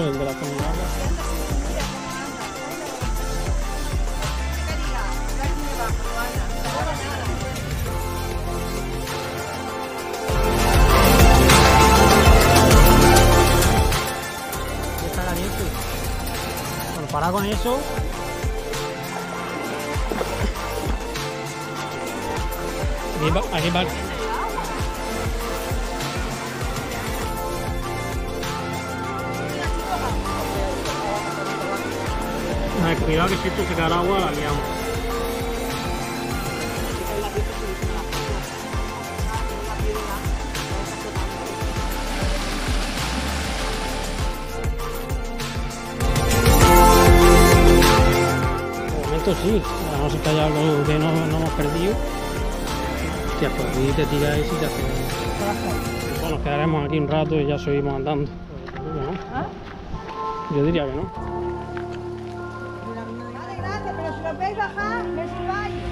es el de la zona de agua. Está caliente. Bueno, para con eso. Aquí va. Cuidado que si esto se cae al agua la liamos. De momento sí, a no ser que haya algo que no hemos perdido. Hostia, pues aquí te tiráis y te haces. Bueno, nos quedaremos aquí un rato y ya seguimos andando. Yo diría que no. Vale, gracias, pero si lo veis bajar, me subáis.